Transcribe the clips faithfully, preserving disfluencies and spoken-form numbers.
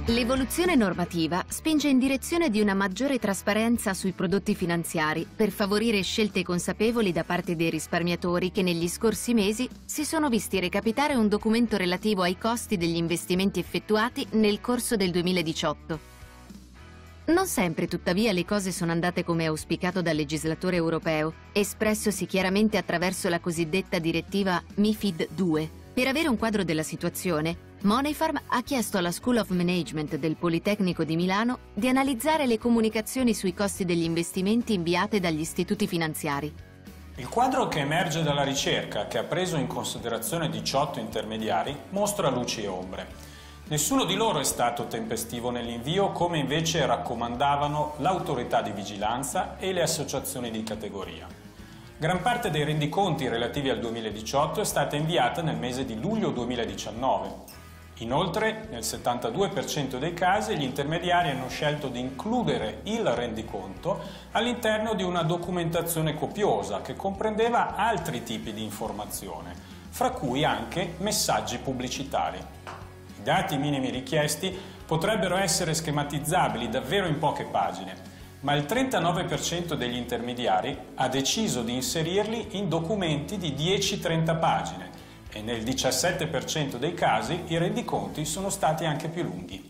L'evoluzione normativa spinge in direzione di una maggiore trasparenza sui prodotti finanziari per favorire scelte consapevoli da parte dei risparmiatori che negli scorsi mesi si sono visti recapitare un documento relativo ai costi degli investimenti effettuati nel corso del duemiladiciotto. Non sempre, tuttavia, le cose sono andate come auspicato dal legislatore europeo, espressosi chiaramente attraverso la cosiddetta direttiva MiFID due. Per avere un quadro della situazione, Moneyfarm ha chiesto alla School of Management del Politecnico di Milano di analizzare le comunicazioni sui costi degli investimenti inviate dagli istituti finanziari. Il quadro che emerge dalla ricerca, che ha preso in considerazione diciotto intermediari, mostra luci e ombre. Nessuno di loro è stato tempestivo nell'invio, come invece raccomandavano l'autorità di vigilanza e le associazioni di categoria. Gran parte dei rendiconti relativi al duemiladiciotto è stata inviata nel mese di luglio duemiladiciannove. Inoltre, nel settantadue per cento dei casi, gli intermediari hanno scelto di includere il rendiconto all'interno di una documentazione copiosa che comprendeva altri tipi di informazione, fra cui anche messaggi pubblicitari. I dati minimi richiesti potrebbero essere schematizzabili davvero in poche pagine, ma il trentanove per cento degli intermediari ha deciso di inserirli in documenti di dieci trenta pagine e nel diciassette per cento dei casi i rendiconti sono stati anche più lunghi.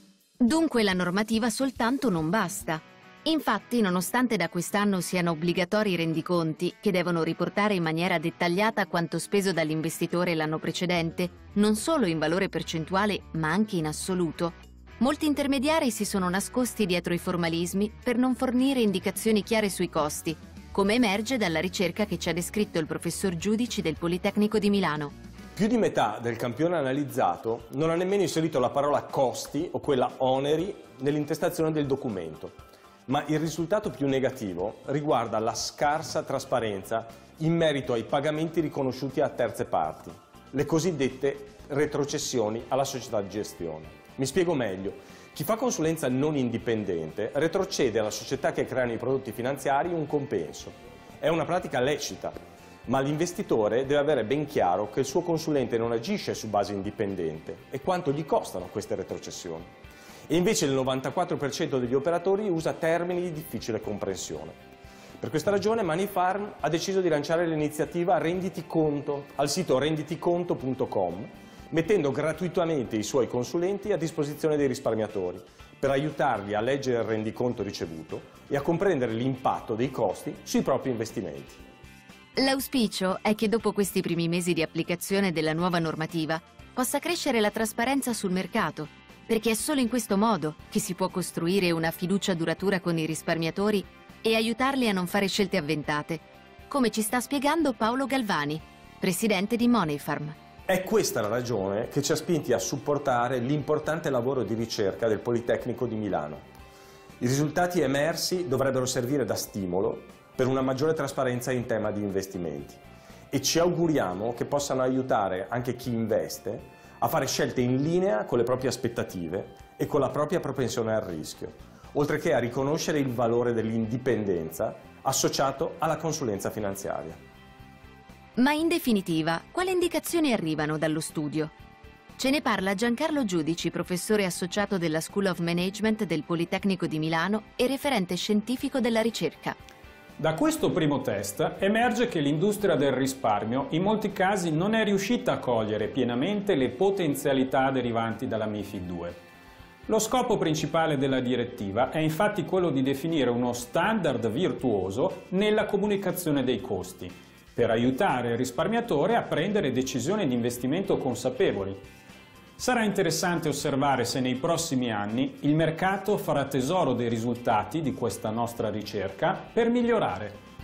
Dunque la normativa soltanto non basta. Infatti, nonostante da quest'anno siano obbligatori i rendiconti, che devono riportare in maniera dettagliata quanto speso dall'investitore l'anno precedente, non solo in valore percentuale ma anche in assoluto, molti intermediari si sono nascosti dietro i formalismi per non fornire indicazioni chiare sui costi, come emerge dalla ricerca che ci ha descritto il professor Giudici del Politecnico di Milano. Più di metà del campione analizzato non ha nemmeno inserito la parola costi o quella oneri nell'intestazione del documento, ma il risultato più negativo riguarda la scarsa trasparenza in merito ai pagamenti riconosciuti a terze parti, le cosiddette retrocessioni alla società di gestione. Mi spiego meglio. Chi fa consulenza non indipendente retrocede alla società che creano i prodotti finanziari un compenso. È una pratica lecita, ma l'investitore deve avere ben chiaro che il suo consulente non agisce su base indipendente e quanto gli costano queste retrocessioni. E invece il novantaquattro per cento degli operatori usa termini di difficile comprensione. Per questa ragione Moneyfarm ha deciso di lanciare l'iniziativa Renditi Conto al sito renditi conto punto com, mettendo gratuitamente i suoi consulenti a disposizione dei risparmiatori per aiutarli a leggere il rendiconto ricevuto e a comprendere l'impatto dei costi sui propri investimenti. L'auspicio è che dopo questi primi mesi di applicazione della nuova normativa possa crescere la trasparenza sul mercato, perché è solo in questo modo che si può costruire una fiducia duratura con i risparmiatori e aiutarli a non fare scelte avventate, come ci sta spiegando Paolo Galvani, presidente di Moneyfarm. È questa la ragione che ci ha spinti a supportare l'importante lavoro di ricerca del Politecnico di Milano. I risultati emersi dovrebbero servire da stimolo per una maggiore trasparenza in tema di investimenti e ci auguriamo che possano aiutare anche chi investe a fare scelte in linea con le proprie aspettative e con la propria propensione al rischio, oltre che a riconoscere il valore dell'indipendenza associato alla consulenza finanziaria. Ma in definitiva, quali indicazioni arrivano dallo studio? Ce ne parla Giancarlo Giudici, professore associato della School of Management del Politecnico di Milano e referente scientifico della ricerca. Da questo primo test emerge che l'industria del risparmio in molti casi non è riuscita a cogliere pienamente le potenzialità derivanti dalla MiFID due. Lo scopo principale della direttiva è infatti quello di definire uno standard virtuoso nella comunicazione dei costi, per aiutare il risparmiatore a prendere decisioni di investimento consapevoli. Sarà interessante osservare se nei prossimi anni il mercato farà tesoro dei risultati di questa nostra ricerca per migliorare